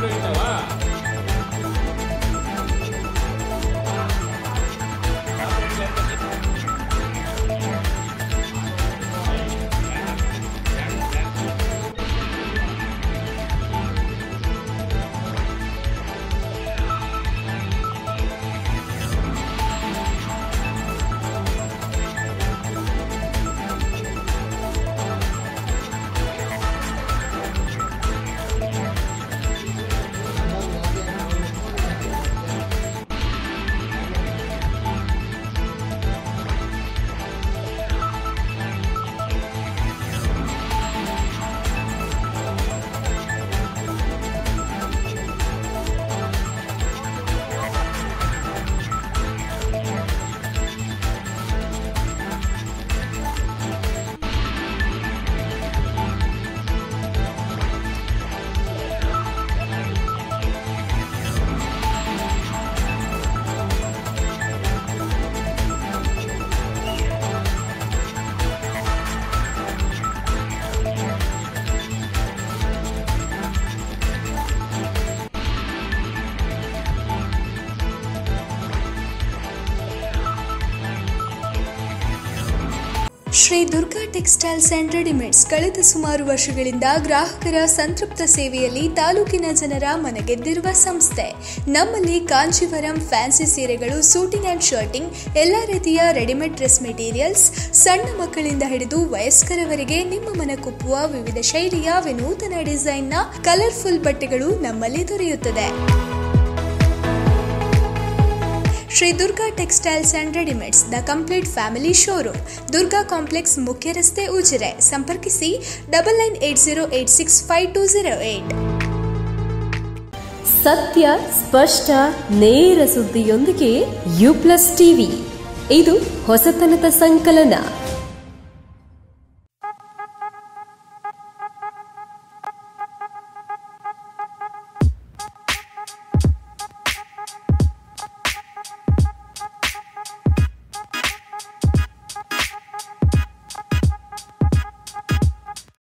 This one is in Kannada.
Shri Durga textiles and readymades ಕಳೆದ ಸುಮಾರು ವರ್ಷಗಳಿಂದ ಗ್ರಾಹಕರ ಸಂತೃಪ್ತ ಸೇವೆಯಲ್ಲಿ ತಾಲೂಕಿನ ಜನರ ಮನಗೆದ್ದಿರುವ ಸಂಸ್ಥೆ. ನಮ್ಮಲ್ಲಿ ಕಾಂಜೀವರಂ ಫ್ಯಾನ್ಸಿ ಸೀರೆಗಳು, ಸೂಟಿಂಗ್ ಅಂಡ್ ಶರ್ಟಿಂಗ್, ಎಲ್ಲ ರೀತಿಯ ರೆಡಿಮೇಡ್ ಡ್ರೆಸ್ ಮೆಟೀರಿಯಲ್ಸ್, ಸಣ್ಣ ಮಕ್ಕಳಿಂದ ಹಿಡಿದು ವಯಸ್ಕರವರೆಗೆ ನಿಮ್ಮ ಮನಕುಪ್ಪುವ ವಿವಿಧ ಶೈಲಿಯ ವಿನೂತನ ಡಿಸೈನ್ನ ಕಲರ್ಫುಲ್ ಬಟ್ಟೆಗಳು ನಮ್ಮಲ್ಲಿ ದೊರೆಯುತ್ತದೆ. Shri Durga textiles and readymades, the complete family showroom, Durga complex, ಮುಖ್ಯ ರಸ್ತೆ, ಉಜಿರೆ. ಸಂಪರ್ಕಿಸಿ 9980865208. ಸತ್ಯ, ಸ್ಪಷ್ಟ, ನೇರ ಸುದ್ದಿಯೊಂದಿಗೆ ಯು ಪ್ಲಸ್ ಟಿವಿ. ಇದು ಹೊಸತನದ ಸಂಕಲನ.